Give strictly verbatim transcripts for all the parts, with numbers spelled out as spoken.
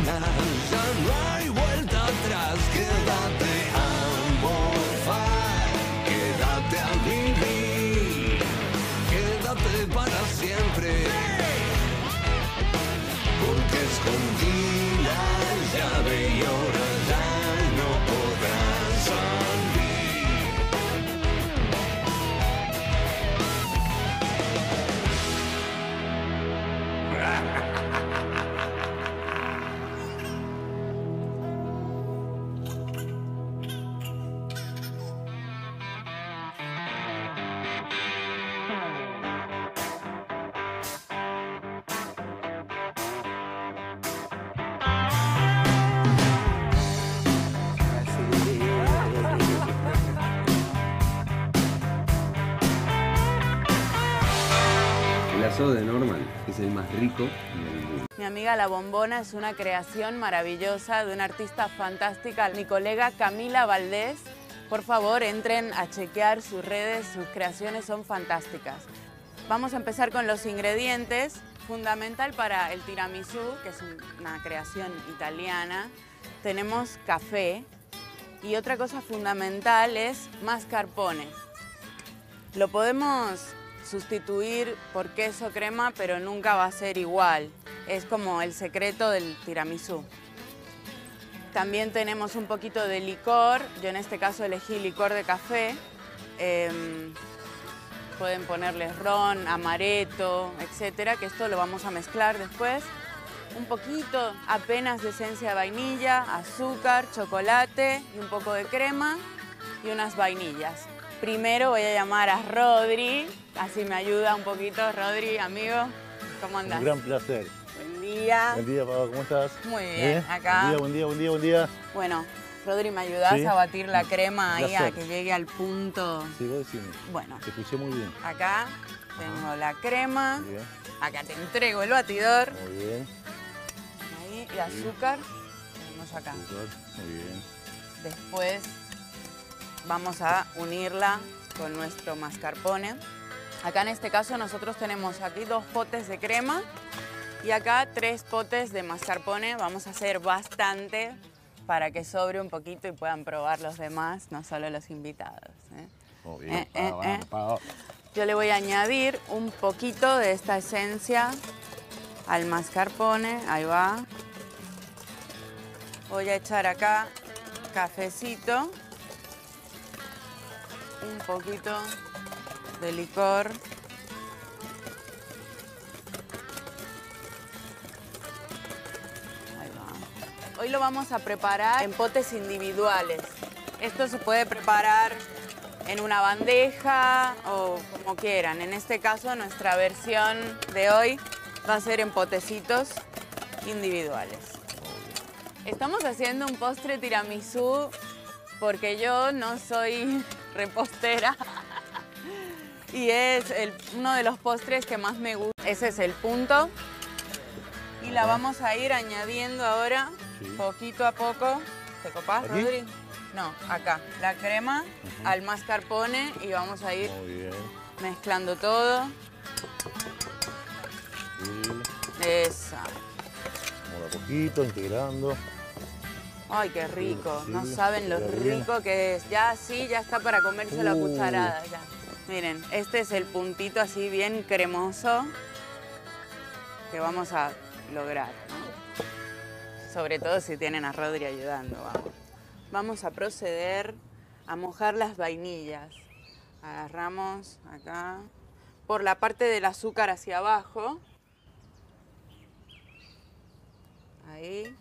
final, ya no hay vuelta atrás. Quédate a morfar, quédate a vivir, quédate para siempre. Porque escondí la llave y ahora ya no podrás salir. El asado de Norman es el más rico del mundo. Mi amiga La Bombona es una creación maravillosa de una artista fantástica, mi colega Camila Valdés. Por favor, entren a chequear sus redes, sus creaciones son fantásticas. Vamos a empezar con los ingredientes. Fundamental para el tiramisú, que es una creación italiana, tenemos café y otra cosa fundamental es mascarpone. Lo podemos sustituir por queso crema, pero nunca va a ser igual. Es como el secreto del tiramisú. También tenemos un poquito de licor. Yo en este caso elegí licor de café. Eh, pueden ponerle ron, amaretto, etcétera, que esto lo vamos a mezclar después. Un poquito, apenas de esencia de vainilla, azúcar, chocolate y un poco de crema y unas vainillas. Primero voy a llamar a Rodri, así me ayuda un poquito. Rodri, amigo, ¿cómo andás? Un gran placer. Buen día. Buen día, Pablo, ¿cómo estás? Muy bien, ¿Eh? acá. Buen día, buen día, buen día, buen día. Bueno, Rodri, ¿me ayudás ¿Sí? a batir la crema ahí a Placer. que llegue al punto? Sí, vos decime. Bueno, Te escuché muy bien. acá tengo la crema, Muy bien, acá te entrego el batidor, muy bien. ahí, y azúcar, tenemos acá. Súper, muy bien. Después vamos a unirla con nuestro mascarpone. Acá en este caso nosotros tenemos aquí dos potes de crema y acá tres potes de mascarpone. Vamos a hacer bastante para que sobre un poquito y puedan probar los demás, no solo los invitados, ¿eh? Muy bien, Eh, Pablo, eh, vamos, eh. Pablo. Yo le voy a añadir un poquito de esta esencia al mascarpone, ahí va. Voy a echar acá cafecito, un poquito de licor. Ahí va. Hoy lo vamos a preparar en potes individuales. Esto se puede preparar en una bandeja o como quieran. En este caso, nuestra versión de hoy va a ser en potecitos individuales. Estamos haciendo un postre tiramisú porque yo no soy repostera y es el- uno de los postres que más me gusta. Ese es el punto y la vamos a ir añadiendo ahora Sí. poquito a poco. ¿Te copás, ¿Aquí? Rodri? No, acá. La crema al mascarpone y vamos a ir Muy bien. mezclando todo. Sí. Esa. Vamos de a poquito, integrando. Ay, qué rico. Sí, No saben lo queda bien. rico que es. Ya sí, ya está para comerse la Uh. cucharada. Ya. Miren, este es el puntito así bien cremoso que vamos a lograr, ¿no? Sobre todo si tienen a Rodri ayudando. Vamos. Vamos a proceder a mojar las vainillas. Agarramos acá por la parte del azúcar hacia abajo. Ahí.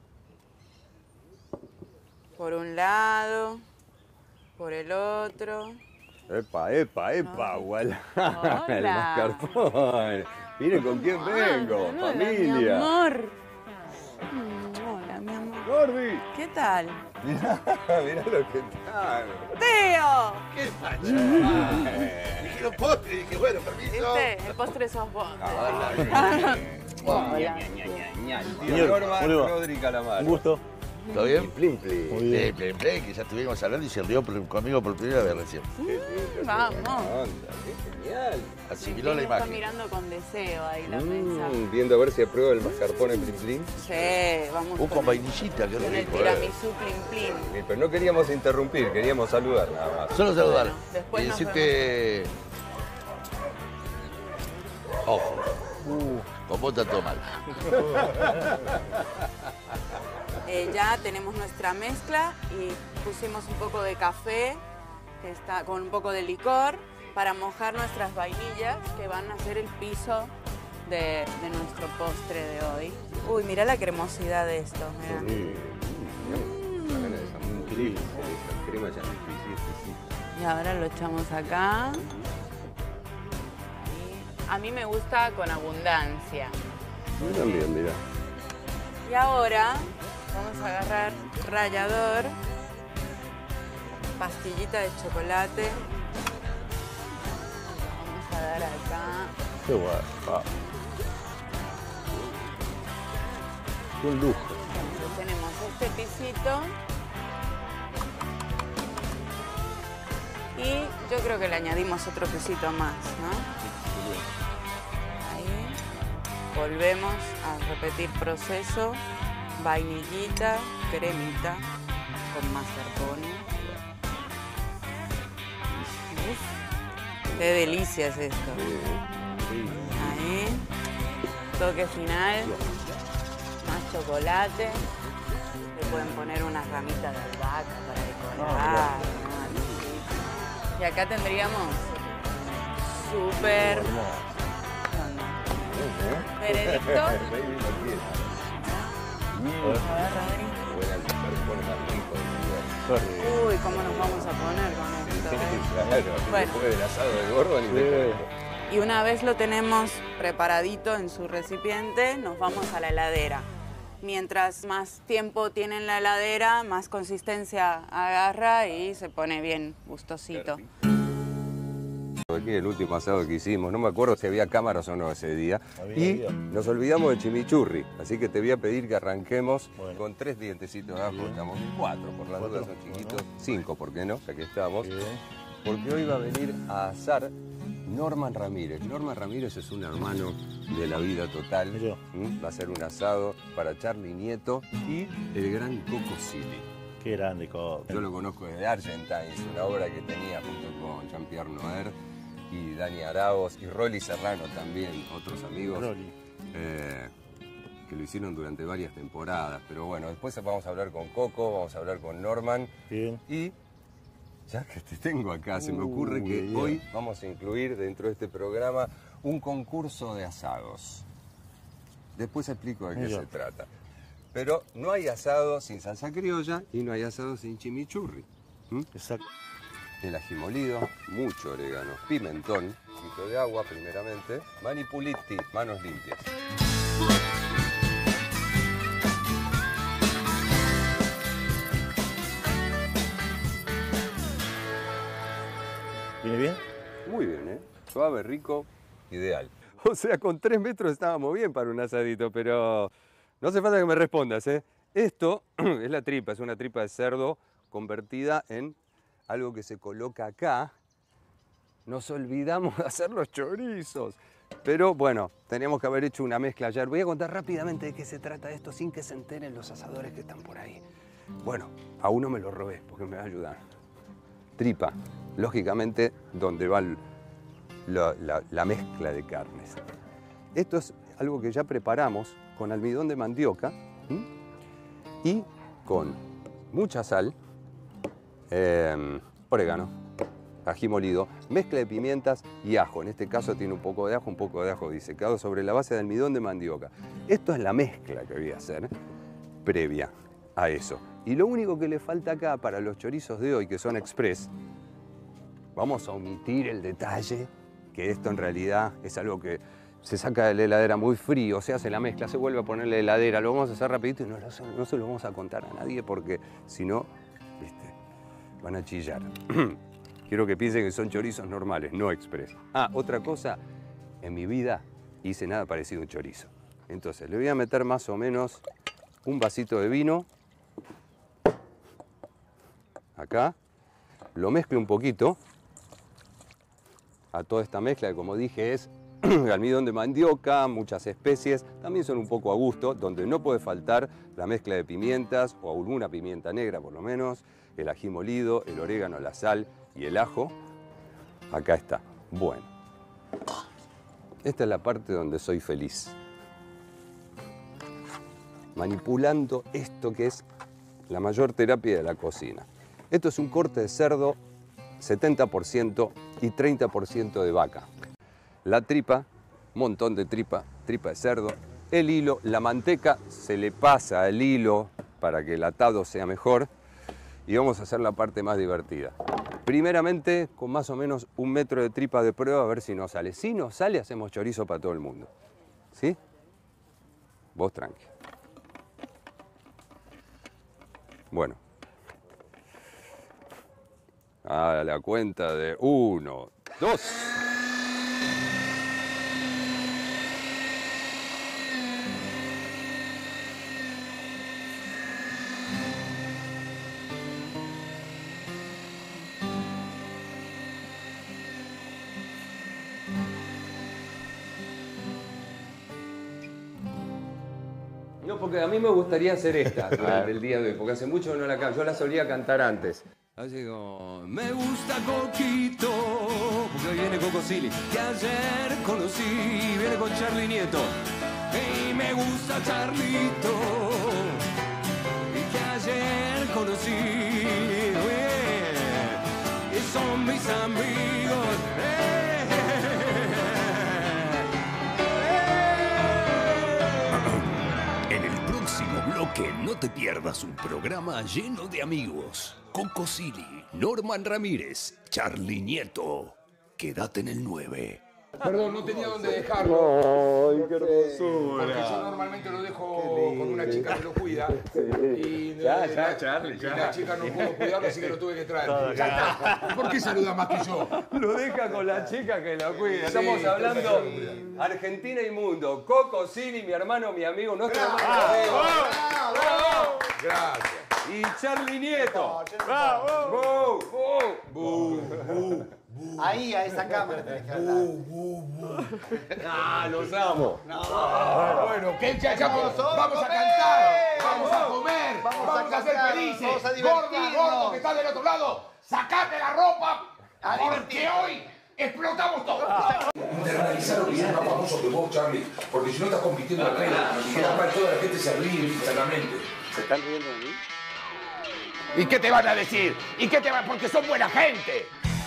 Por un lado, por el otro. Epa, epa, epa, Ay. voilà. Hola. El mascarpone. Miren con quién vengo, Hola, familia. mi amor. Mm, Hola, mi amor. Gordi, ¿Qué tal? mirá, mirá lo que tal. ¡Tío! ¿Qué pasa? Eh. Dije los postres, dije, bueno, permiso. ¿Viste? El postre sos vos. Hola. Hola. Ña, ña, ña, ña. Señor, Norman ¿cómo le va? Rodri Calamaro. Un gusto. ¿Todo bien? Plin, plin. Muy bien. Eh, Play, Play, que ya estuvimos hablando y se rió por- conmigo por primera vez recién. Vamos. Onda, qué genial. Asimiló la Está imagen. mirando con deseo ahí la mesa. Mm, viendo a ver si aprueba el mascarpone plin, plin. Sí, vamos Uh, con con, vainillita, qué con el rico. eh. tiramisú plin plin. Bien, pero no queríamos interrumpir, queríamos saludar nada más. Solo saludar. Bueno, después y nos decirte. Ojo, Uh. con vos está todo mal. Eh, ya tenemos nuestra mezcla y pusimos un poco de café que está con un poco de licor para mojar nuestras vainillas que van a ser el piso de, de nuestro postre de hoy. Uy, mira la cremosidad de esto. Mira. Sí, mm, la gana de esa muy triste, esa crema ya sí, Y ahora lo echamos acá. Y a mí me gusta con abundancia. sí. Yo también, mira. Y ahora vamos a agarrar rallador, pastillita de chocolate. Vamos a dar acá. Qué guay. Ah. Qué lujo. Entonces tenemos este pisito. Y yo creo que le añadimos otro pisito más, ¿no? Ahí. Volvemos a repetir proceso. Vainillita, cremita con mascarpone. Uf, qué delicia es esto. Ahí. Toque final. Más chocolate. Le pueden poner unas ramitas de albahaca para decorar. ¿no? Y acá tendríamos súper... Veredicto. A ver, Rodri. Uy, ¿cómo nos vamos a poner con esto? eh? Claro, Bueno. después del asado de Gordon y Sí. de Y una vez lo tenemos preparadito en su recipiente, nos vamos a la heladera. Mientras más tiempo tiene en la heladera, más consistencia agarra y se pone bien gustosito. Aquí el último asado que hicimos, no me acuerdo si había cámaras o no ese día. Había, y había. nos olvidamos del chimichurri, así que te voy a pedir que arranquemos Bueno. con tres dientecitos de ajo, Bien. estamos cuatro, por las Cuatro, dudas son chiquitos, bueno. cinco, ¿por qué no? Ya que estamos. Bien. Porque hoy va a venir a asar Norman Ramírez. Norman Ramírez es un hermano de la vida total. Mirá. ¿Mm? Va a ser un asado para Charlie Nieto y el gran Coco Silly. Qué grande, Coco. Yo lo conozco desde Argentines, una obra que tenía junto con Jean-Pierre Noer y Dani Araos y Rolly Serrano también, otros amigos Rolly. eh, que lo hicieron durante varias temporadas. Pero bueno, después vamos a hablar con Coco, vamos a hablar con Norman Bien. y ya que te tengo acá, se me ocurre que Uy, hoy bien. vamos a incluir dentro de este programa un concurso de asados. Después explico de qué Mira. se trata. Pero no hay asado sin salsa criolla y no hay asado sin chimichurri. ¿Mm? Exacto. El ají molido, mucho orégano, pimentón, un poquito de agua primeramente, manipuliti, manos limpias. ¿Viene bien? Muy bien, ¿eh? Suave, rico, ideal. O sea, con tres metros estábamos bien para un asadito, pero no hace falta que me respondas, ¿eh? Esto es la tripa, es una tripa de cerdo convertida en algo que se coloca acá. Nos olvidamos de hacer los chorizos. Pero bueno, teníamos que haber hecho una mezcla ayer. Voy a contar rápidamente de qué se trata esto sin que se enteren los asadores que están por ahí. Bueno, a uno me lo robé porque me va a ayudar. Tripa, lógicamente, donde va el- la, la- la mezcla de carnes. Esto es algo que ya preparamos con almidón de mandioca, ¿m? Y con mucha sal, eh, orégano, ají molido, mezcla de pimientas y ajo. En este caso tiene un poco de ajo, un poco de ajo disecado sobre la base de almidón de mandioca. Esto es la mezcla que voy a hacer previa a eso. Y lo único que le falta acá para los chorizos de hoy, que son express, vamos a omitir el detalle, que esto en realidad es algo que se saca de la heladera muy frío, se hace la mezcla, se vuelve a poner en la heladera, lo vamos a hacer rapidito y no, no, se- no se lo vamos a contar a nadie porque si no, viste, van a chillar. Quiero que piensen que son chorizos normales, no express. Ah, otra cosa, en mi vida hice nada parecido a un chorizo. Entonces, le voy a meter más o menos un vasito de vino acá, lo mezclo un poquito a toda esta mezcla que, como dije, es almidón de mandioca, muchas especies, también son un poco a gusto, donde no puede faltar la mezcla de pimientas, o alguna pimienta negra por lo menos, el ají molido, el orégano, la sal y el ajo. Acá está. Bueno, esta es la parte donde soy feliz. Manipulando esto que es la mayor terapia de la cocina. Esto es un corte de cerdo setenta por ciento y treinta por ciento de vaca. La tripa, montón de tripa, tripa de cerdo, el hilo, la manteca se le pasa al hilo para que el atado sea mejor y vamos a hacer la parte más divertida. Primeramente, con más o menos un metro de tripa de prueba a ver si nos sale. Si nos sale, hacemos chorizo para todo el mundo. ¿Sí? Vos tranqui. Bueno. A la cuenta de uno, dos. No, porque a mí me gustaría hacer esta durante el día de hoy, porque hace mucho que no la canto. Yo la solía cantar antes. Así como, me gusta Coquito, porque hoy viene Coco Silly, que ayer conocí, viene con Charlie Nieto. Y me gusta Charlito, y que ayer conocí, yeah, y son mis amigos. Eh. Que no te pierdas un programa lleno de amigos. Coco Silly, Norman Ramírez, Charlie Nieto. Quédate en el nueve. Perdón, no tenía dónde dejarlo. ¡Ay, qué hermosura! Porque yo normalmente lo dejo con una chica que lo cuida. Y Ya, eh, ya, la, Charlie, y ya. la chica no pudo cuidarlo, así que lo tuve que traer. Ya está. ¿Por qué saluda más que yo? Lo deja con la chica que lo cuida. Sí, Estamos hablando entonces, Argentina y mundo. Coco Silly, mi hermano, mi amigo, nuestro hermano. ¡Bravo! ¡Bravo! Gracias. Y Charlie Nieto. ¡Bravo! ¡Bu! ¡Bu! Ahí, a esa cámara tenés que hablar. ¡Ah, los amo! Bueno, que ya, ya vamos, vamos a cantar, vamos a comer, Vamos vamos, a a ser cantar, felices. vamos a Gorda, divertirnos. gordo que está del otro lado, sacate la ropa, A porque divertirnos. hoy explotamos todo. Internalizar lo que llama famoso de vos, Charlie, porque si no estás compitiendo en la regla, y además toda la gente se ríe internamente. ¿Se están riendo de mí? ¿Y qué te van a decir? ¿Y qué te van? Porque son buena gente.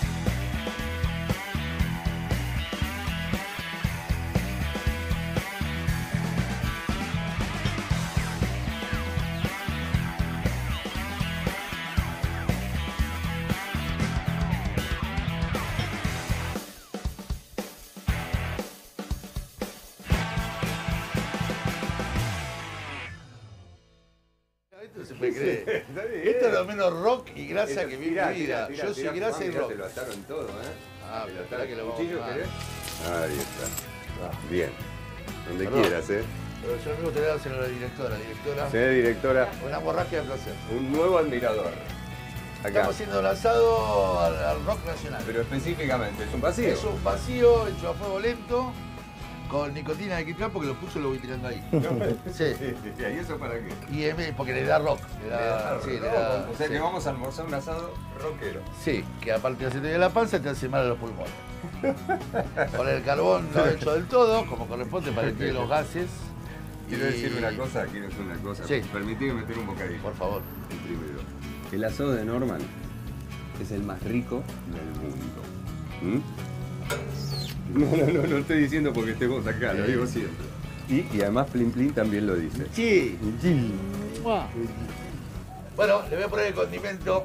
Esto se puede creer. Esto es lo menos rock y grasa que vi en mi vida. Yo soy grasa y rock. Te lo ataron todo, ¿eh? Ah, pero espera que lo vamos ¿Cuchillo a querés? Ahí está. Bien. Donde Perdón. quieras, ¿eh? Pero yo me gustaría dárselo a la directora. Directora, Señora directora, una hemorragia de placer. un nuevo admirador. Acá. Estamos haciendo lanzado al, al rock nacional. Pero específicamente, ¿es un vacío? Es un vacío hecho a fuego lento, con nicotina de quitrán porque lo puso y lo voy tirando ahí. Sí. ¿Y eso para qué? Y es porque le da rock. Le da, sí, le da- O sea sí. que vamos a almorzar un asado rockero. Sí, que aparte de hacerte bien la panza, te hace mal a los pulmones. Con el carbón no hecho del todo, como corresponde para que tire los gases. Quiero Y- decir una cosa, quiero decir una cosa. Sí. Permitime meter un bocadillo. Por favor. El primero. El asado de Norman es el más rico del mundo. ¿Mm? No, no, no, no estoy diciendo porque estemos acá, lo digo siempre. Y, y además Plin Plin también lo dice. Sí. Sí. Bueno, le voy a poner el condimento.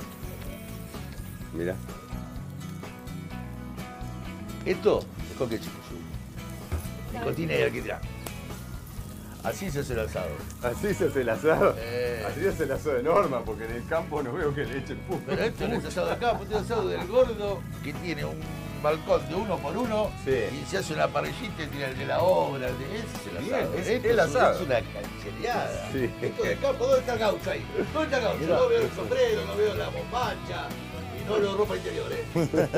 Mira. Esto es con ketchup. Nicotina y alquitrán. Así se hace el asado. Así se hace el asado. Eh. Así se hace el asado de Norma, porque en el campo no veo que le echen puto. Pero esto no es asado de acá, este es asado del gordo que tiene un balcón de uno por uno Sí. y se hace una parrillita y tira el de la obra. El de, ese es el Bien, asado. es Esto el es un- asado. Es una canchereada. Sí. Esto de campo, ¿dónde está el gaucho ahí? ¿Dónde está el gaucho? Mirá. No veo el sombrero, no veo la bombacha y no veo ropa interior, ¿eh?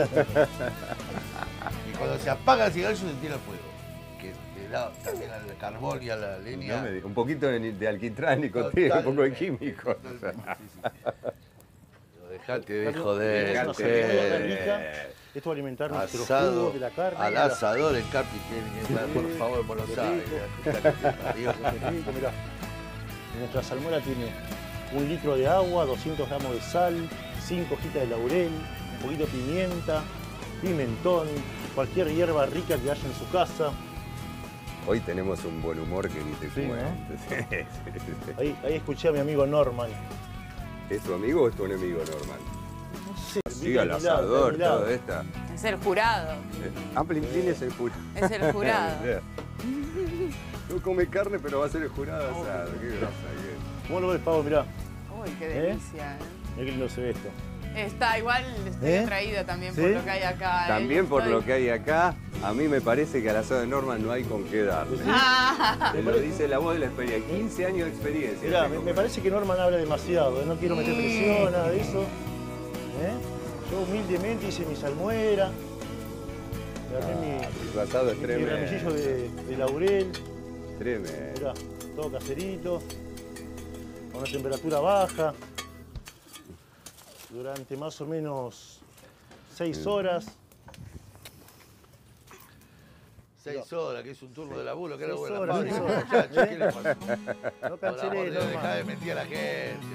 Y cuando se apaga el cigarrillo se tira el fuego. Que le da también al carbón y a la leña. No me digas, un poquito de, de alquitrán, nicotina, un poco de Totalmente, químicos. totalmente, sí, sí. Dejate de Dejate joder. de Dejate hacer de- una rica. Esto va a alimentar nuestros Asado jugos de la carne. al Mirá. asador en Capi tiene que estar, por favor, en Buenos Qué Aires. rico. Escuchá que te digo. Qué rico, mirá. Nuestra salmuera tiene un litro de agua, doscientos gramos de sal, cinco hojitas de laurel, un poquito de pimienta, pimentón, cualquier hierba rica que haya en su casa. Hoy tenemos un buen humor que ni te Sí, ¿no? cuento. Sí, sí, sí. Ahí, ahí escuché a mi amigo Norman. ¿Es tu amigo o es tu enemigo, Norman? No sé. Sí, al asador, todo esto. Es el jurado. Ah, Plimplín es el jurado. Es el jurado. No come carne, pero va a ser el jurado asado. Qué grosa que ¿Cómo lo ves, Pablo? Mirá. Uy, qué ¿Eh? delicia. ¿eh? Mirá qué lindo se ve esto. Está igual, estoy ¿Eh? atraída también ¿Sí? por lo que hay acá. es. ¿eh? También por Estoy- lo que hay acá, a mí me parece que al asado de Norman no hay con qué darle. Ah, Me lo dice la voz de la experiencia. quince años de experiencia. Mirá, tengo. me, me parece que Norman habla demasiado, ¿eh? No quiero meter presión, nada de eso. ¿Eh? Yo humildemente hice mi salmuera, agarré mi, Tu asado es mi tremendo. ramillillo de, de laurel, Tremendo. mirá, todo caserito, con una temperatura baja, durante más o menos seis horas. Seis horas, que es un turno de laburo, que era Seis buena horas, fábrica, seis horas. muchachos, ¿qué le pasa? No Por amor cancelé, de Dios, dejá Norman. de mentir a la gente.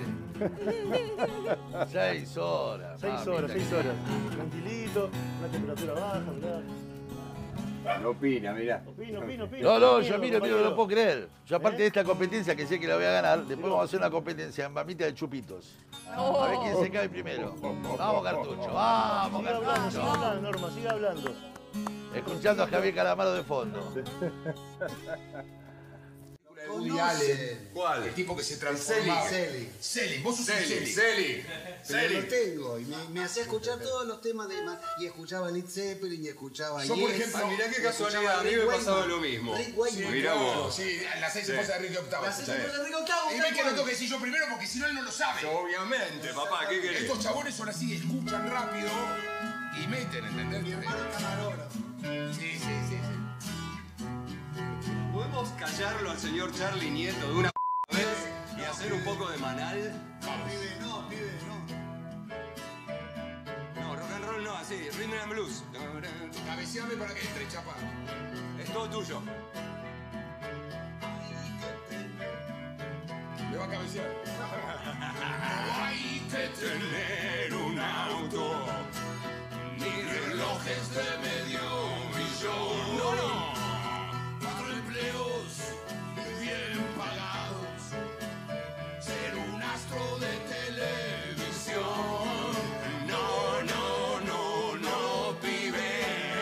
Seis horas. Seis mamita, horas, que- seis horas. Tranquilito, una temperatura baja, mirá. No opina, mirá. Opino, opino, opino. No, no, yo Miedo, miro, miro, no compañero. lo puedo creer. Yo aparte ¿Eh? de esta competencia que sé que la voy a ganar, después vamos a hacer una competencia en mamita de chupitos. A ver quién se cae primero. Vamos, cartucho, vamos, Siga hablando, siga cartucho. hablando, Norma, siga hablando. Escuchando a Javier Calamaro de fondo. Woody Allen. ¿Cuál? El tipo que se transformaba. Celi. Celi, vos sos un Celi, Celi. Celi. Pero lo tengo y me, me hacía escuchar todos los temas de Ma- y escuchaba Led Zeppelin y escuchaba Yo, por Yes, ejemplo, mirá qué y casualidad, escuchaba a mí Rick me pasaba Wakeman. lo mismo. Rick Wakeman. Mirá vos. Sí, las seis Sí. esposas de Ricky Octavo. Las seis Sí. esposas de Rick Octavo, Y tal ve que lo cual. tengo que decir yo primero porque si no él no lo sabe. Obviamente, papá, ¿qué querés? Estos chabones son así, escuchan rápido y meten, ¿entendés? Mi hermano es camarógrafo. Sí, sí, sí, sí. ¿Podemos callarlo al señor Charlie Nieto de una vez y hacer un poco de manal? Pibe, no, pibe, no. No, rock and roll no, así, rhythm and blues. Cabeceame para que entre, chapa. Es todo tuyo. Me va a cabecear. No hay que tener un auto, ni relojes de medio millón. No, no. Cuatro empleos bien pagados, ser un astro de televisión. No, no, no, no, pibe.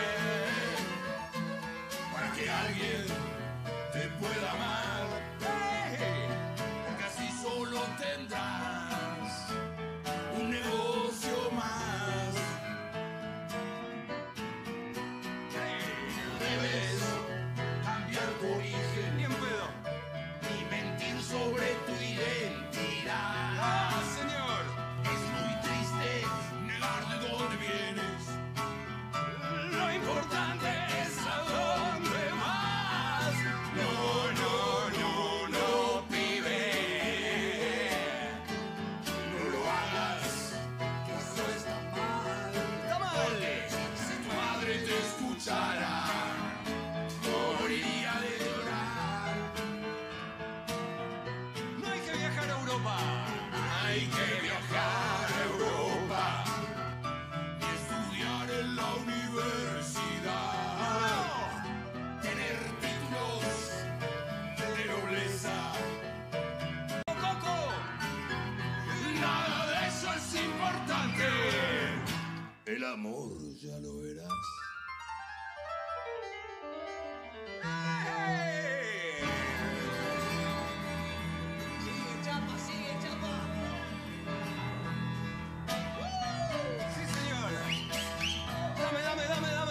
Para que alguien te pueda amar, porque así solo tendrás un negocio más. Debes cambiar tu origen, Bien pedo. y mentir sobre tu identidad. ¡Ah, señor! Es muy triste negar de dónde vienes. Lo importante es a dónde vas. No, no, no, no, pibe. No lo hagas, que eso está mal. ¡Está mal! Si tu madre te escuchara, moriría de llorar. No hay que viajar a Europa. Hay que viajar a Europa y estudiar en la universidad. Tener títulos de nobleza. ¡Coco! Nada de eso es importante. El amor ya lo verás. ¡Sí, señor! Dame, dame, dame, dame.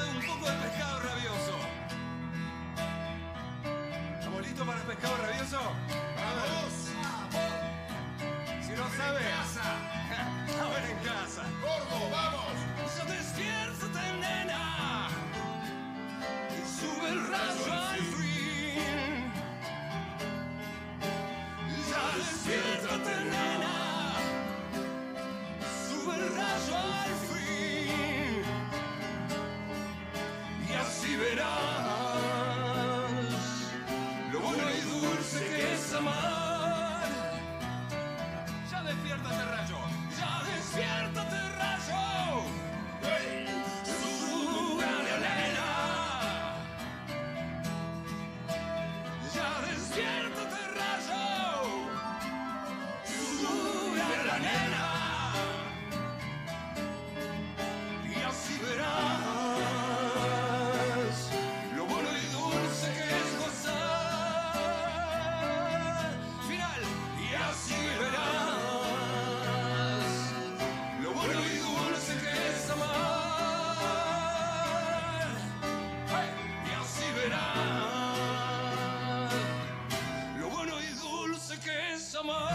amor.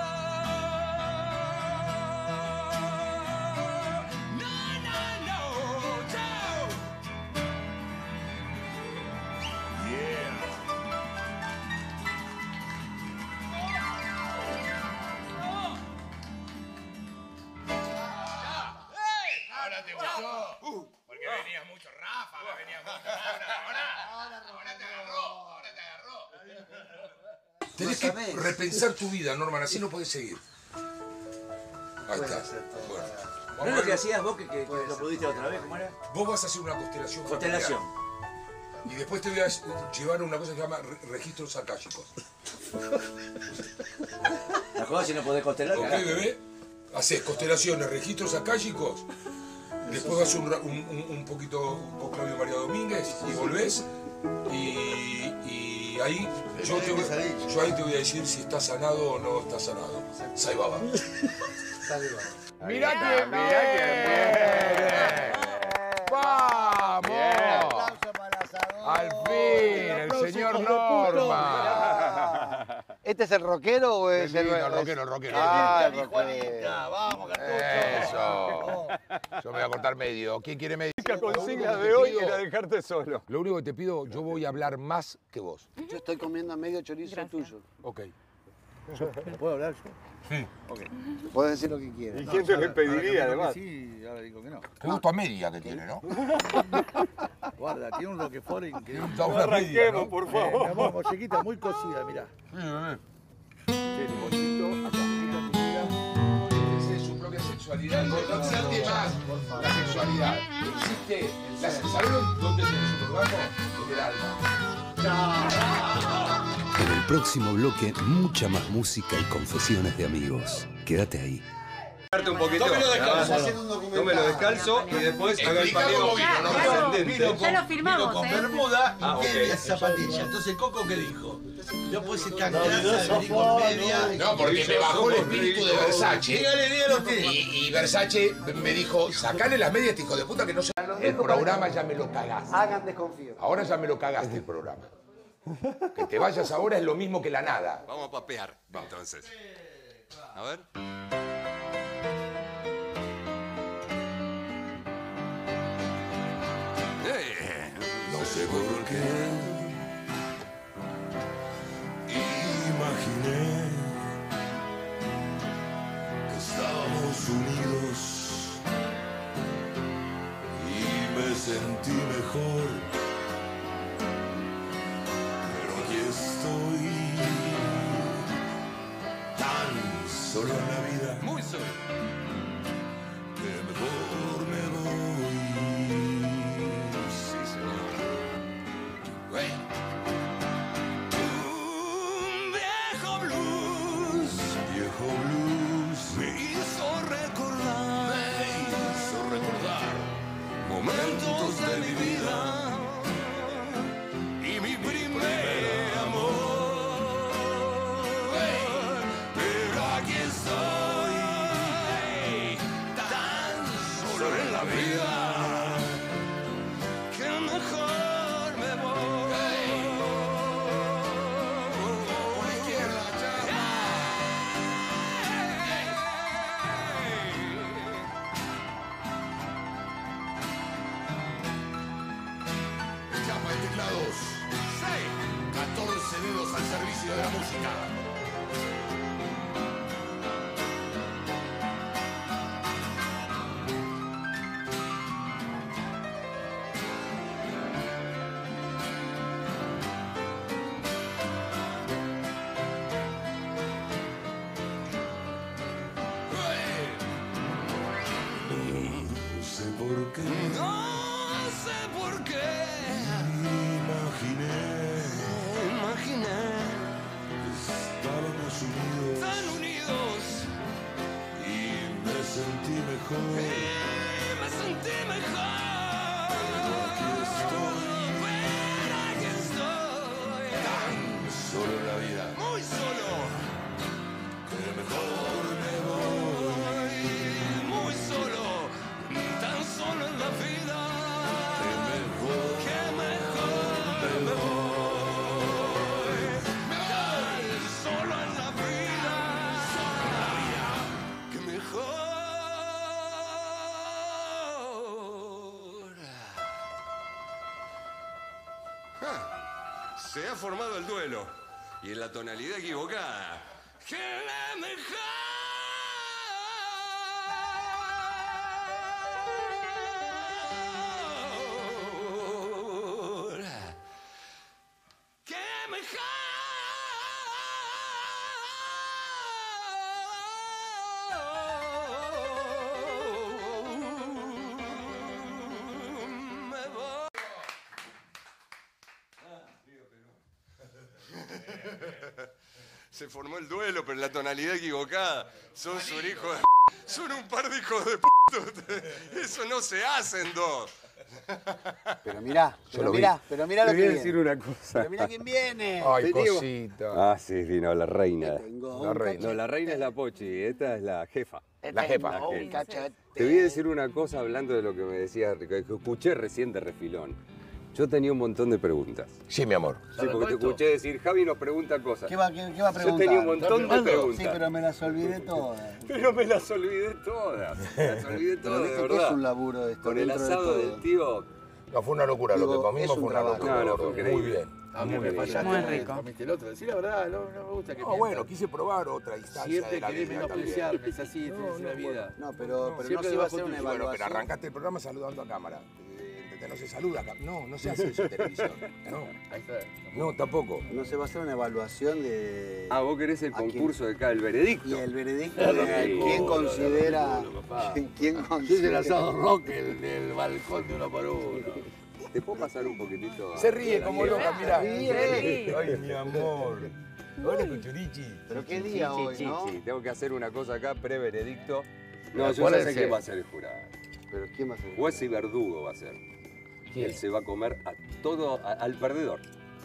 No, no, no, chao. Yeah. Ahora te gustó. Porque venías mucho ráfaga, venías mucho. Ahora, ahora, ahora te agarró, ahora te agarró. Tenés que repensar tu vida, Norman, así no podés seguir. Ahí está. Bueno, ¿No es lo que hacías vos que, que, que lo pudiste otra vez? ¿Cómo era? Vos vas a hacer una constelación. Constelación. familiar. Y después te voy a llevar a una cosa que se llama re- registros akáshicos. La cosa si no podés constelar. Ok, bebé. Haces constelaciones, registros akáshicos. Después vas un, ra- un, un, un poquito con Claudio María Domínguez y volvés. Y, y ahí yo, te voy, yo ahí te voy a decir si estás sanado o no estás sanado. Saibaba. Mirá quién viene. ¡Vamos! Al fin, el señor Norma. ¿Este es el rockero o es el, el rockero? El rockero. Ah, el Juanita, vamos, Eso. Yo me voy a cortar medio. ¿Quién quiere medio? La consigna de hoy era dejarte solo. Lo único que te pido, yo voy a hablar más que vos. Yo estoy comiendo medio chorizo tuyo. Ok. ¿Puedo hablar yo? Sí. Okay. Puedes decir lo que quieras. ¿Y quién te lo impediría, además? Sí, ahora digo que no. Qué gusto a media que tiene, ¿no? Guarda, tiene un roquefort increíble. Da una media, ¿no? por Eh, favor. mi amor, mollequita muy cocida, mirá. Sí, bebé. Tiene mochito, acá. Esa es su propia sexualidad. No existe más la sexualidad. Existe. La, ¿Sabes dónde tenés un orgasmo? En el alma. En el próximo bloque, mucha más música y confesiones de amigos. Quédate ahí. Un poquito. Tómelo descalzo. Tómelo descalzo y después haga el Explicá paneo cómo vino, ¿no? ascendente. Ya lo firmamos, con ¿eh? bermuda y Ah, ok. media zapatilla. Entonces, ¿Coco qué dijo? No puede ser tan grasa, venir con media. No, porque me bajó el espíritu de Versace. Dígale, dígale usted. Y, y Versace me dijo, sacale las medias, este hijo de puta, que no se... El programa ya me lo cagaste. Hagan desconfío. Ahora ya me lo cagaste el programa. Que te vayas ahora es lo mismo que la nada. Vamos a papear, entonces. A ver. Eh, No sé por qué imaginé que estábamos unidos y me sentí mejor, pero aquí estoy tan solo en la vida, muy solo, que mejor me voy. Sí, señor. Bueno. Un viejo blues, viejo blues me hizo recordar, me hizo recordar momentos de mi vida y mi primer amor. Pero aquí estoy, tan solo en la vida, que mejor me voy. Por la izquierda, chapa. Chapa de teclados. catorce dedos al servicio de la música. No sé por qué. No sé por qué. Imaginé. Imaginé. Estábamos unidos. Tan unidos. Y me sentí mejor. Y me sentí mejor. Pero aquí estoy. Pero aquí estoy. Tan solo en la vida. Muy solo. Que mejor me voy. Muy solo. Tan solo en la vida. Que mejor. Que mejor me voy. Tan solo en la vida. Se ha formado el duelo. Y en la tonalidad equivocada. Que la mejor. Que mejor. Me voy. Se formó el duelo, pero en la tonalidad equivocada. Son su hijo de... Son un par de hijos de p***. Eso no se hace en dos. Pero mirá, Yo pero lo vi. mirá, pero mirá lo Te que voy a viene. decir una cosa. Pero mirá quién viene. Ay, Te digo. cosita. Ah, sí, vino la reina. Tengo La un reina. No, la reina es la Pochi, esta es la jefa. La jefa. La Un jefa. cachete. Te voy a decir una cosa hablando de lo que me decías, que escuché recién de refilón. Yo tenía un montón de preguntas. Sí, mi amor. Sí, porque te escuché decir, Javi nos pregunta cosas. ¿Qué va, qué, qué va a Yo preguntar? tenía un montón de preguntas. Sí, pero me las olvidé todas. Pero me las olvidé todas. Me las olvidé Pero todas, de viste que verdad. es un laburo esto. Con el dentro de asado todo. del tío. No, fue una locura. Lo Digo, que comimos es un fue una trabajo. locura. No, no, fue gordo. increíble. Muy bien. A mí me fallaste. Muy rico. Comiste el otro. Decí la verdad, no, no me gusta que No, mientas. bueno, quise probar otra instancia Siempre de la querés vida también. menospreciarme, es así, es la vida. No, pero, pero no Siempre se iba a debajo hacer una tuyo. Bueno, pero evaluación. arrancaste el programa saludando a cámara. Eh, ¿entendés? No se saluda acá. No, no se hace eso en televisión. No, Ahí está. no, tampoco. No se va a hacer una evaluación de... Ah, vos querés el ¿A quién? concurso de acá, el veredicto. Y el veredicto de quién considera... ¿Quién, quién Yo es el considera... asado rock, el del balcón de uno por uno. ¿Te puedo pasar un poquitito? a- Se ríe como loca, mirá. ríe. Ay, mi amor. Hola, Cuchurichi. Pero qué día Sí, hoy, sí, ¿no? sí, tengo que hacer una cosa acá, pre-veredicto. No, yo ¿Cuál ya es sé ese? quién va a ser el jurado. Pero ¿quién va a ser? Juez y verdugo va a ser. ¿Quién? Él se va a comer a todo, a- al perdedor.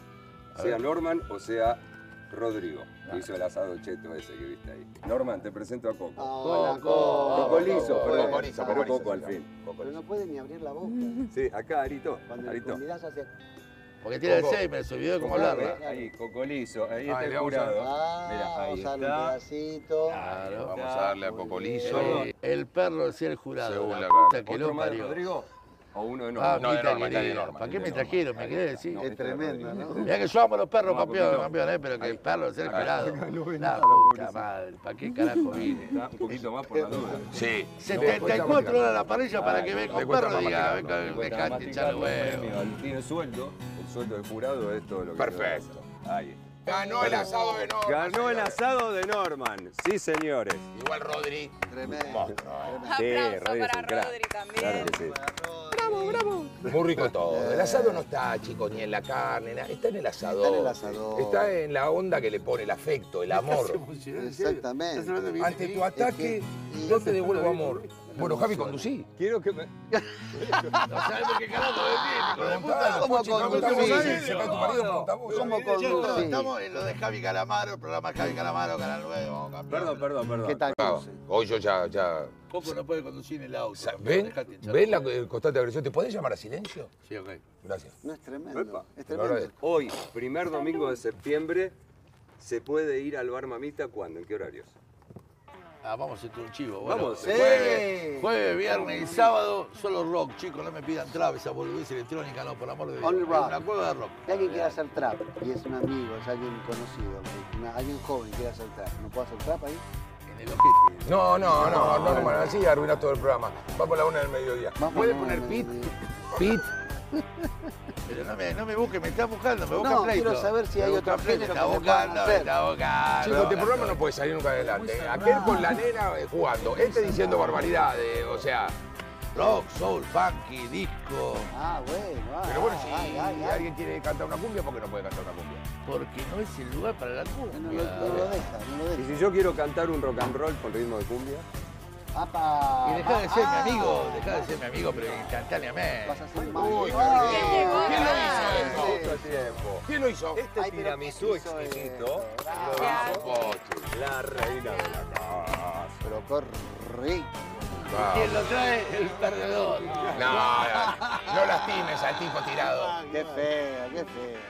A sea ver. Norman o sea Rodrigo. Que hizo el asado cheto ese que viste ahí. Norman, te presento a Coco. Hola, Coco. Coco liso, Coco, perdón. Coco liso, Pero Coco Coco al liso, fin. Coco Pero no puede ni abrir la boca. Sí, acá, Arito. Cuando Arito. mirás hacia... Porque tiene Coco. Alzheimer, se olvidó de cómo Coco, hablarla. ve, ahí, Coco liso. Ahí Ahí está el le vamos a- jurado. Ah, Mira, ahí vamos a darle un está. pedacito. Claro. Vamos a darle a Coco liso. Eh, el perro es el jurado. Según la la puta carta. que ¿Otro lo más de parió. Rodrigo? ¿O uno de Ah, Norman? No, de mamita Norma, está de querida. Norma, ¿Para qué de me Norma. trajeron? ¿Me querés decir? Es tremendo, ¿no? Mirá que yo amo a los perros, Vamos, campeón, Coquito. campeón, eh, pero que el perro es el jurado. no ve La nada, puta pobrecito. madre, ¿para qué carajo vine? Está un poquito más por la duda. Sí. setenta y cuatro horas a la parrilla para que venga Le un cuesta perro y diga, masticarlo, venga, Le cuesta dejate echar masticarlo, huevo. premio, al- Tiene sueldo, el sueldo del jurado es todo lo que... Perfecto. Ahí. Ganó el asado de Norma. Ganó el señores. asado de Norman, sí señores. Igual Rodri. Tremendo. Monstruo, eh. Sí, Aplauso Rodri es para un crack. Rodri también. Claro que sí. Muy rico todo. El asado no está, chicos, ni en la carne, nada. Está en el asador. Está en el asador. Está en la onda que le pone el afecto, el amor. Exactamente. Ante tu ataque, yo te devuelvo amor. Bueno, Javi, conducí. Quiero que me... No sabemos qué carajo decir, hijo de puta. ¿Cómo Pochi, no conducís? preguntamos a él, se cae tu marido, pregunta vos. ¿Cómo Ya conducís? estamos, estamos en lo de Javi Calamaro, el programa Javi Calamaro, Canal Nuevo, campeón. Perdón, perdón, perdón. ¿Qué tal? Claro, hoy yo ya, ya... Coco no puede conducir en el auto. Sa- campeón, ¿Ven? dejate hinchar ¿Ven la los huevos. eh, constante agresión? ¿Te podés llamar a silencio? Sí, ok. Gracias. No es tremendo. Epa. Es Lo tremendo. agradezco. Hoy, primer domingo de septiembre, ¿se puede ir al bar Mamita cuándo? ¿En qué horarios? Ah, vamos a hacer un chivo. Bueno, Vamos. Sí. Jueves, jueves, viernes y sábado, solo rock, chicos. No me pidan trap, esa boludez electrónica, no, por amor de Dios. Only rock. Una cueva de rock. Si alguien quiere hacer trap y es un amigo, es alguien conocido, una- alguien joven quiere hacer trap, ¿no puede hacer trap ahí? En el ojete. No, no, no, no, no, así arruinas todo el programa. Vamos a la una del mediodía. Vamos ¿Puede a la poner una pit? del mediodía. Pit. Pero no me, no me busque, me está buscando, me busca No, pleito. quiero saber si Me hay busca otro pleito, género me está que se puedan buscando, me hacer. está buscando. Chicos, este programa no puede salir nunca adelante. Aquel con la nena eh, jugando, este diciendo barbaridades, o sea... Rock, soul, funky, disco. Ah, bueno. ah, Pero bueno, si ay, ay, ay. alguien quiere cantar una cumbia, ¿por qué no puede cantar una cumbia? Porque no es el lugar para la No, cumbia. no, no lo deja, no lo Y deja. si yo quiero cantar un rock and roll con ritmo de cumbia, ¡Apa! Y dejá de ser Ah, mi amigo, dejá de ser mi amigo, pero instantáneamente. Vas a ser Uy, malo. qué Ah, rico. ¿Quién lo ah, hizo sí. esto? mucho tiempo. ¿Quién lo hizo? Este Ay, pero tiramisú ¿quién hizo exquisito esto? lo Bravo. hizo Pochi, la reina de la casa. Pero qué rico. ¿Quién lo trae? El perdedor. No, no, no lastimes al tipo tirado. Qué fea, qué fea.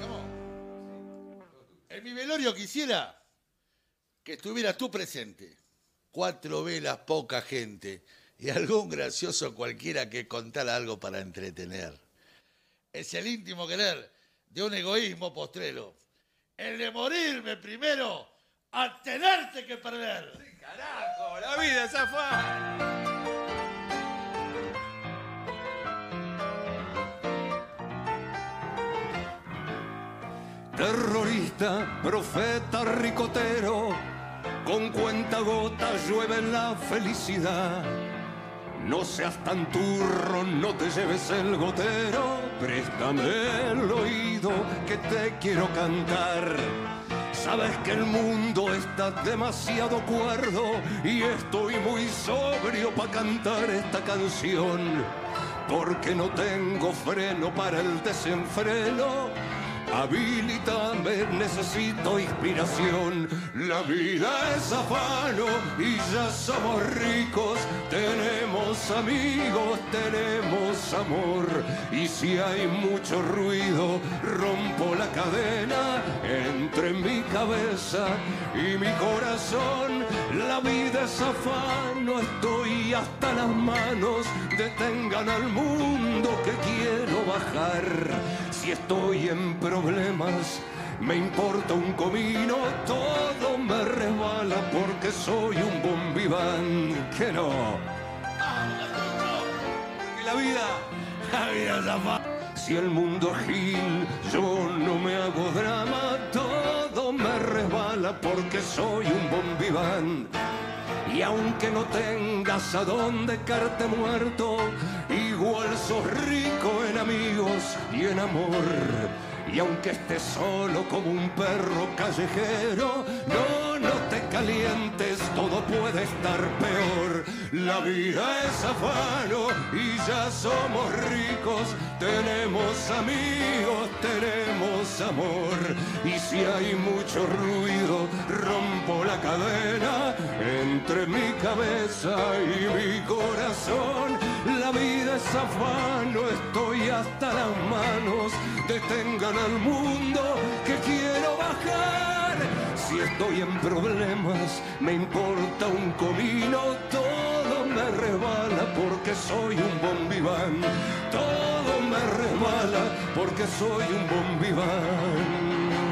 En mi velorio quisiera que estuvieras tú presente. Cuatro velas, poca gente y algún gracioso cualquiera que contara algo para entretener. Es el íntimo querer de un egoísmo postrero. El de morirme primero a tenerte que perder. Sí, carajo, la vida es afán. Terrorista, profeta, ricotero, con cuentagotas llueve la felicidad. No seas tan turro, no te lleves el gotero, préstame el oído que te quiero cantar. Sabes que el mundo está demasiado cuerdo y estoy muy sobrio para cantar esta canción, porque no tengo freno para el desenfreno. Habilítame, necesito inspiración. La vida es afano y ya somos ricos. Tenemos amigos, tenemos amor. Y si hay mucho ruido, rompo la cadena entre mi cabeza y mi corazón. La vida es afano, estoy hasta las manos. Detengan al mundo que quiero bajar. Si estoy en problemas, me importa un comino, todo me resbala porque soy un bombiván. Que no, que la vida, la vida es afán. Si el mundo es gil, yo no me hago drama, todo me resbala porque soy un bombiván. Y aunque no tengas a dónde caerte muerto, igual sos rico en amigos y en amor. Y aunque estés solo como un perro callejero, no, no te calientes, todo puede estar peor. La vida es afano y ya somos ricos, tenemos amigos, tenemos amor. Y si hay mucho ruido, rompo la cadena entre mi cabeza y mi corazón. La vida es afano, estoy hasta las manos. Detengan al mundo que quiero bajar. Si estoy en problemas, me importa un comino. Todo me resbala porque soy un bombiván. Todo me resbala porque soy un bombiván.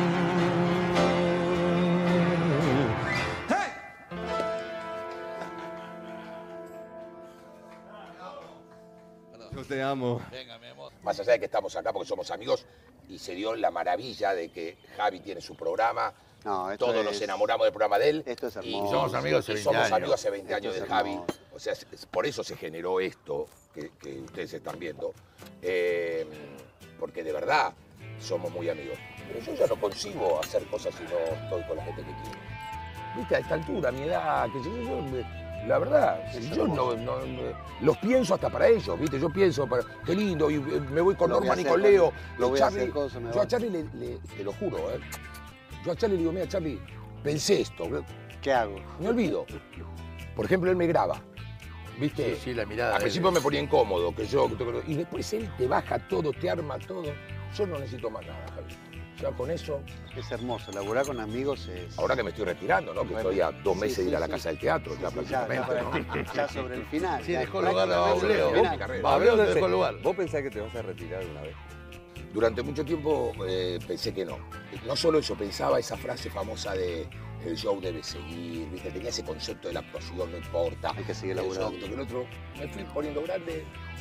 Yo te amo. Venga, mi amor. Más allá de que estamos acá porque somos amigos y se dio la maravilla de que Javi tiene su programa. No, esto Todos es- nos enamoramos del programa de él. Esto es Y hermoso. somos amigos hace y veinte somos años. amigos hace veinte Esto años es del Javi. hermoso. O sea, es- es- por eso se generó esto que, que ustedes están viendo. Eh, porque de verdad somos muy amigos. Pero yo ya no consigo hacer cosas si no estoy con la gente que quiero. Viste, a esta altura, a mi edad, que yo, yo, yo- la verdad, Es yo no, no- no- los pienso hasta para ellos, ¿viste? Yo pienso, para, qué lindo, y eh, me voy con Lo voy a Norman y hacer, con Leo. lo y voy a Charlie- hacer, cosa, me yo voy. a Charlie le, le- te lo juro, ¿eh? Yo a Charlie le digo, mira, Charlie, pensé esto, ¿Qué hago? me olvido. Por ejemplo, él me graba, ¿viste? Sí, sí, la mirada. Al de- principio me ponía incómodo, que yo, que todo- y después él te baja todo, te arma todo. Yo no necesito más nada, Javi. Ya con eso, Es hermoso, laburar con amigos es... ahora que me estoy retirando, ¿no? Que Bueno, estoy a dos sí, meses de sí, ir a la sí. Casa del Teatro, Sí, ya sí, ya, prácticamente, ya, ¿no? ya sobre el final. Sí, ya dejó lugar a prácticamente sobre el Bauleo. final. Mi carrera. Bauleo te dejó lugar. ¿Vos pensás que te vas a retirar de una vez? Durante mucho tiempo eh, pensé que no. No solo eso, pensaba esa frase famosa de el show debe seguir, ¿viste? Tenía ese concepto de la actuación, no importa. Hay que seguir el laburando. show, que el otro. Me fui poniendo grande.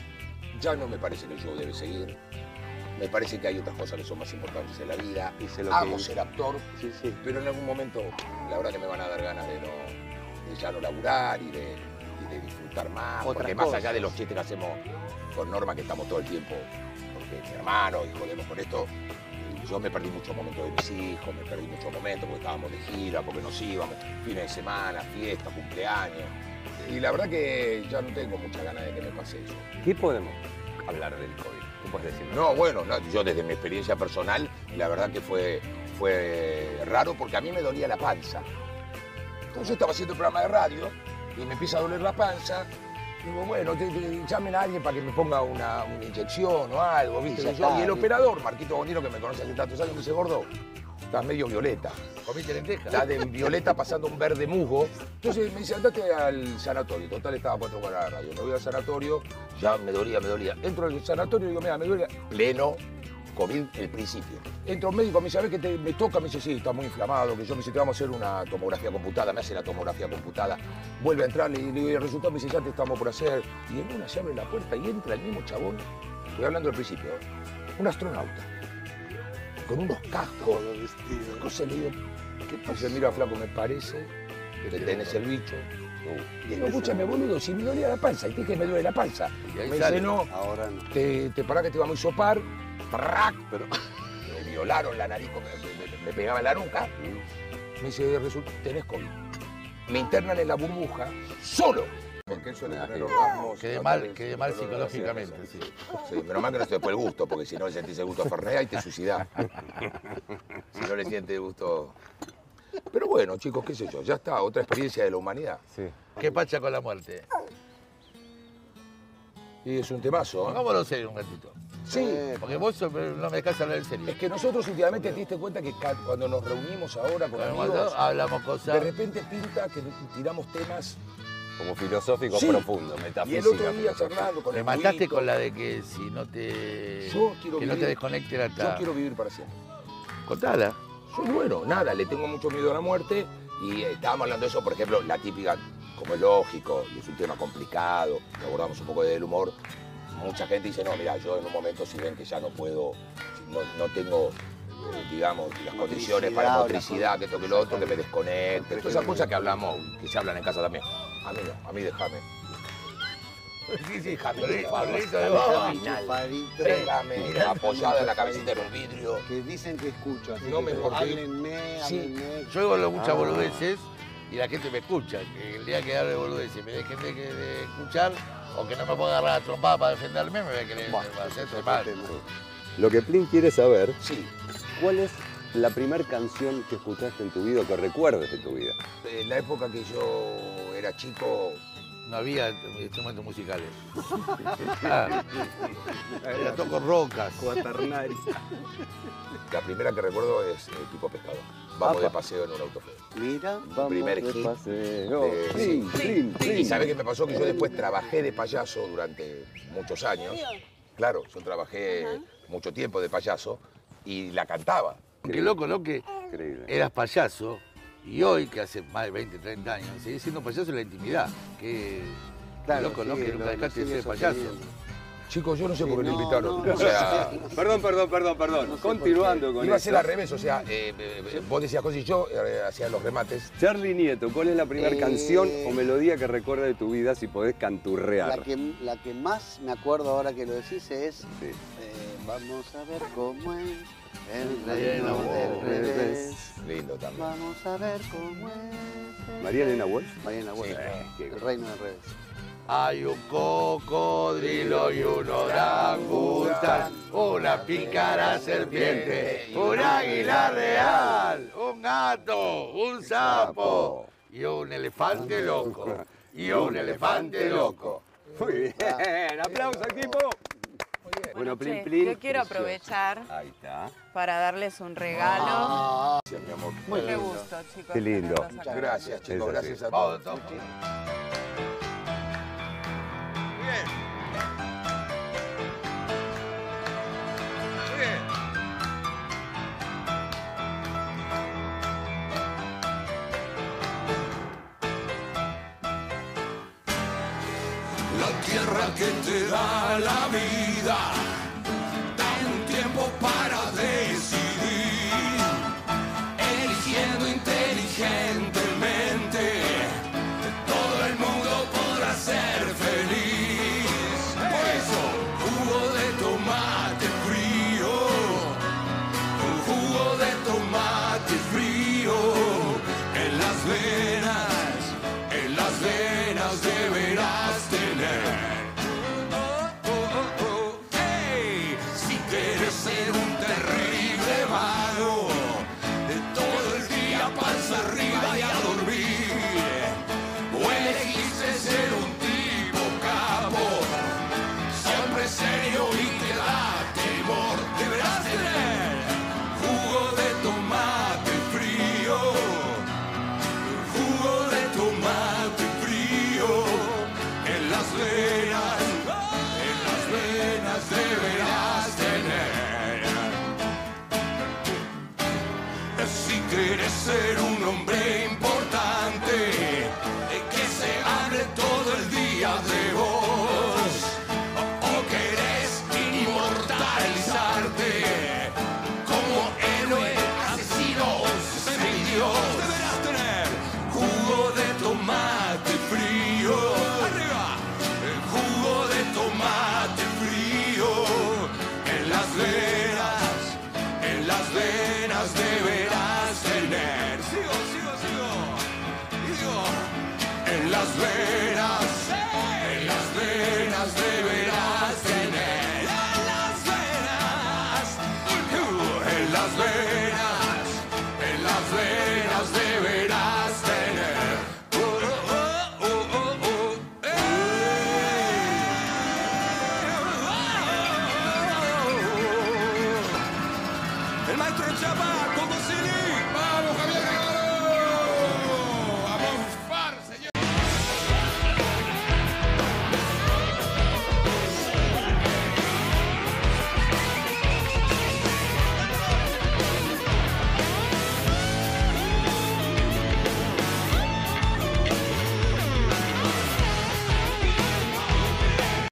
Ya no me parece que el show debe seguir. Me parece que hay otras cosas que son más importantes en la vida. Y sé lo Amo que- ser actor, Sí, sí. pero en algún momento la verdad que me van a dar ganas de, no, de ya no laburar y de, y de disfrutar más. Otras porque más allá cosas. de los chistes que hacemos con Norma, que estamos todo el tiempo, porque es mi hermano y jodemos con esto, yo me perdí muchos momentos de mis hijos, me perdí muchos momentos porque estábamos de gira, porque nos íbamos, fines de semana, fiestas, cumpleaños. Y la verdad que ya no tengo muchas ganas de que me pase eso. ¿Qué podemos hablar del COVID? ¿Qué puedes decir? No, bueno, no, yo desde mi experiencia personal, la verdad que fue, fue raro porque a mí me dolía la panza. Entonces yo estaba haciendo un programa de radio y me empieza a doler la panza. Digo, bueno, te- te- llamen a alguien para que me ponga una, una inyección o algo, ¿viste? Sí, ya Y yo- está, y el ¿viste? operador, Marquito Bonino, que me conoce hace tantos años, me dice, gordo, estás medio violeta. ¿Comiste lentejas? Está de violeta pasando un verde musgo. Entonces me dice, andate al sanatorio. Total, estaba a cuatro cuadras de la radio. Me voy al sanatorio, ya me dolía, me dolía. Entro al sanatorio y digo, mira, me duele. Pleno COVID el principio. Entra un médico, me dice, a ver que te, me toca, me dice, sí, está muy inflamado, que yo me dice, te vamos a hacer una tomografía computada, me hace la tomografía computada, vuelve a entrar, le, le digo, el resultado me dice, ya te estamos por hacer. Y en una se abre la puerta y entra el mismo chabón, estoy hablando del principio, un astronauta, con unos cascos, cosas, le digo, ¿qué pasa? Dice, mira, flaco, me parece que tenés el bicho. Y digo, escúchame, boludo, si me dolía la panza, y te dije que me duele la panza. Y ahí me dice, no, ahora no. Te, te pará que te vamos a hisopar, ¡trac! Pero me violaron la nariz, me, me, me pegaba en la nuca. Me dice, resulta, tenés COVID. Me internan en la burbuja, solo. Porque él suele tener orgasmos. Quedé mal, quedé mal psicológicamente, sí. Sí, pero más que no se te fue el gusto, porque si no le sentís el gusto a Fernet, ahí te suicidás. Si no le sientes el gusto... Pero bueno, chicos, qué sé yo, ya está, otra experiencia de la humanidad. Sí. ¿Qué pacha con la muerte? Y es un temazo, ¿eh? Pongámoslo serio un ratito. Sí. Porque vos no me dejás hablar en serio. Es que nosotros últimamente te diste cuenta que cuando nos reunimos ahora con bueno, amigos, hablamos cosas. De repente pinta que tiramos temas como filosóficos sí. profundos, metafísicos. Y el otro día charlando con Me el mataste Luisito. con la de que si no te... Yo quiero que vivir, no te desconecte la Yo quiero vivir para siempre. Contala. Yo, bueno, nada, le tengo mucho miedo a la muerte y eh, estábamos hablando de eso, por ejemplo, la típica, como es lógico, y es un tema complicado, que abordamos un poco del humor. Mucha gente dice, no, mira, yo en un momento si ven que ya no puedo, si no, no tengo, eh, digamos, las condiciones para motricidad, que esto, que lo otro, que me desconecte, todas esas cosas que hablamos, que se hablan en casa también. A mí no, a mí déjame. Sí, sí, Pablito, Pablito de vos. Déjame, apoyada en la cabecita en el vidrio. Que dicen que escucho, así No que me importa. háblenme, Sí. háblenme. Yo digo muchas Ah. boludeces y la gente me escucha. Que el día que hable boludeces me dejen de, de escuchar o que no me pueda agarrar la trompada para defenderme, me voy a querer hacerse mal. Lo que Plin quiere saber, sí. ¿cuál es la primera canción que escuchaste en tu vida o que recuerdes de tu vida? En la época que yo era chico... No había instrumentos musicales. Ah, era toco rocas. Cuaternari. La primera que recuerdo es eh, Tipo Pescado. Vamos Apa. de paseo en un auto feo. Mira, Vamos primer de hit. paseo. Eh, Plin, sí. plin, plin. Y sabés qué me pasó, que yo después trabajé de payaso durante muchos años. Claro, yo trabajé mucho tiempo de payaso y la cantaba. Qué loco, ¿no? Que Increíble. eras payaso y hoy, que hace más de veinte, treinta años, seguís siendo payaso en la intimidad. Qué, Claro, qué loco, ¿no? sí, Que lo- nunca lo dejaste de sigue ser payaso. sosteniendo. Chicos, yo no sé por qué Sí, lo no, invitaron. no, o sea, Perdón, perdón, perdón, perdón. No sé Continuando con iba a esto. ser al revés, o sea, eh, eh, vos decías cosas y yo eh, hacía los remates. Charlie Nieto, ¿cuál es la primera Eh, canción o melodía que recuerda de tu vida si podés La canturrear? que, la que más me acuerdo ahora que lo decís es Sí. eh, vamos a ver cómo es el Reino reino del revés. Lindo también. Vamos a ver cómo es. María Elena Walsh. Mariana Sí, Walsh. qué El reino del revés. Hay un cocodrilo y un orangután, una pícara serpiente, un águila real, un gato, un sapo y un elefante loco. Y un elefante loco. Muy bien, aplauso equipo. Bueno, Plin Che, Plin. yo quiero precioso. aprovechar Ahí está. para darles un regalo. Ah, Mi amor. Muy Qué gusto, chicos. Qué lindo. tenerlos acá. Gracias, chicos, Es así. gracias a Vamos, todos. todos. La tierra que te da la vida, da un tiempo para decidir, eligiendo inteligentemente, todo el mundo podrá ser feliz. Por eso, jugo de tomate frío, un jugo de tomate frío, en las venas, en las venas deberás tener. Oh, oh, oh, hey. Las Vegas.